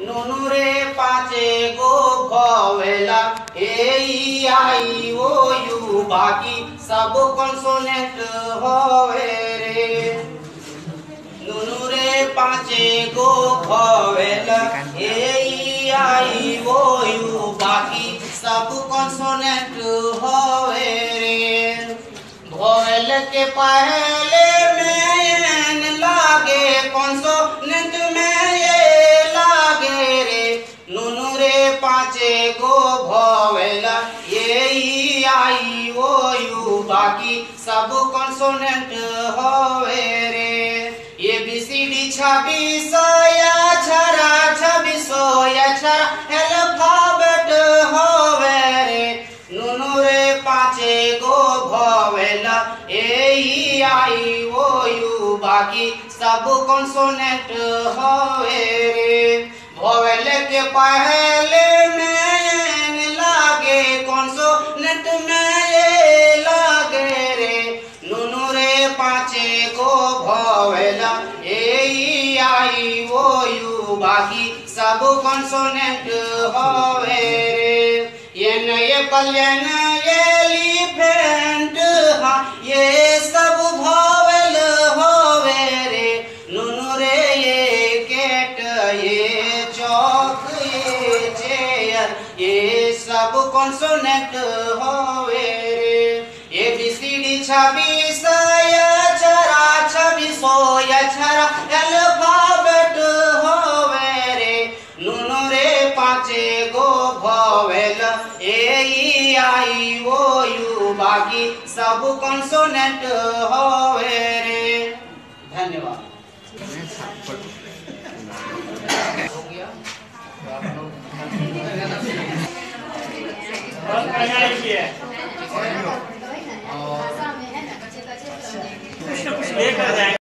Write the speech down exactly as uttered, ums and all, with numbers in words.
नुनु रे पाँचे गो भवेला ए ई आई ओ यू बाकी सब कॉन्सोनेंट होवे रे। नुनु रे पाँचे गो भवेला ए ई आई ओ यू बाकी सब कॉन्सोनेंट होवे रे। भवेल के पहले में एन लागे कॉन्सोनेंट में ये लागे रे। नुनु रे पाँचे गो भवेला ए ई आई ओ यू बाकी सब कॉन्सोनेंट होवे रे। ए बी सी डी छब्बीस या छरा छब्बीसो या छरा अल्फाबेट होवे रे। नुनु रे पाँचे गो भवेला ए ई आई ओ यू बाकी सब कॉन्सोनेंट होवे रे। भवेल के पहले में एन लागे कॉन्सोनेंट में ये लागे रे। नुनु रे पाँचे गो भवेला ए ई आई ओ यू बाकी सब कॉन्सोनेंट होवे रे। एन एप्पल एन एलिफेंट हाँ ये सब भवेल होवे रे। नुनु रे ये कैट ये चौक ये चेयर ये सब कॉन्सोनेंट होवे रे। ए बी सी डी छब्बीस या छरा छब्बीसो या छरा अल्फाबेट होवे रे। नुनु रे पाँचे गो भवेला ए ई आई ओ यू बाकी सब कॉन्सोनेंट होवे रे। धन्यवाद। हो गया।